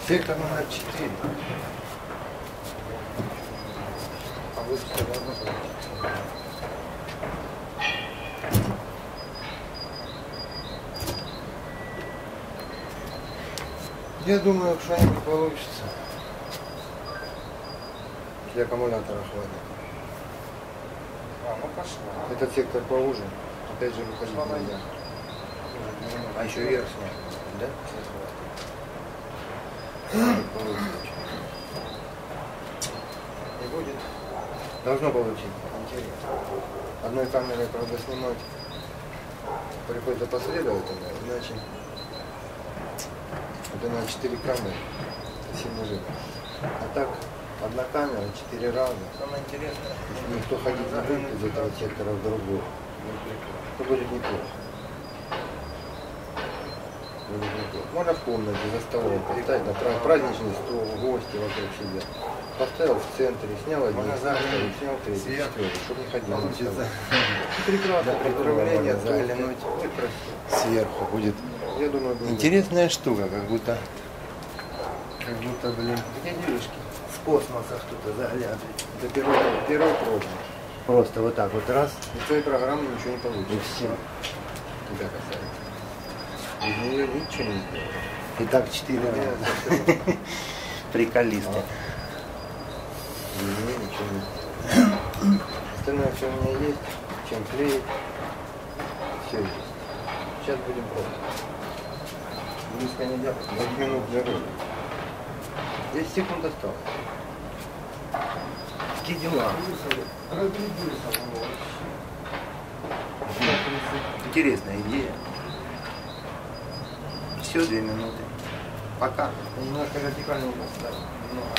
Сектор номер 4. А вы все равно получится. Я думаю, что-нибудь получится. Если аккумулятора хватит. А, ну пошла. Этот сектор поуже. Опять же выходить нельзя. А еще вверх снять. Да? Не будет. Должно получиться. Интересно. Одной камерой, правда, снимать приходится последовательно, иначе это на 4 камеры сильно жирно. А так, одна камера, 4 раза. Самое интересное, Никто ходить не будет из этого сектора в другой. Это будет неплохо. Будет неплохо. Можно в комнате за столом поставить, на праздничный стол, гости вокруг сидят. Поставил в центре, снял один, снял третий, четвертый, чтобы не ходил. получится. Прекрасно, представление, заглянуть сверху будет. Я думаю, будет. Интересная штука, как будто, Блин, где девушки? с космоса что-то заглядывает. Это первый пробник. Просто вот так вот раз. Из твоей программы ничего не получится. И все. Тебя касается. Из нее ничего не сделать. И так 4 раза. Приколисты. Из нее ничего не сделать. Остальное все у меня есть. Чем клеить. Все есть. Сейчас будем пробовать. Близко нельзя, 5 минут для роли. 10 секунд осталось. Какие дела? Интересная идея. Все, 2 минуты. Пока. Немножко вертикально поставил. Немного.